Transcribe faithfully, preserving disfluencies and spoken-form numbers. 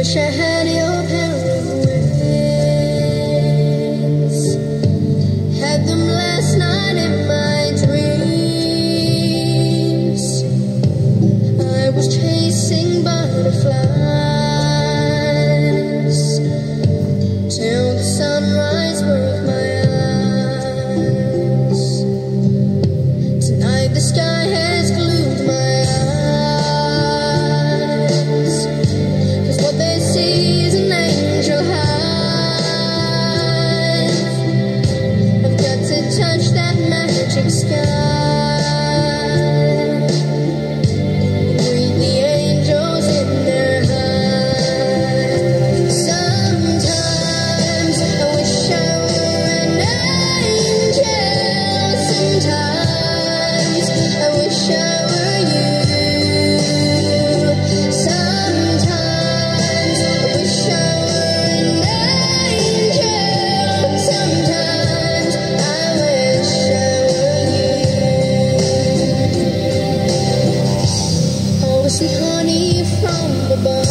wish I had your pair of wings. Had them last night in my dreams. I was chasing butterflies till the sunrise broke my eyes. Tonight the sky has glued my eyes, 'cause what they see is an angel high. I've got to touch that magic sky. Honey from the bar.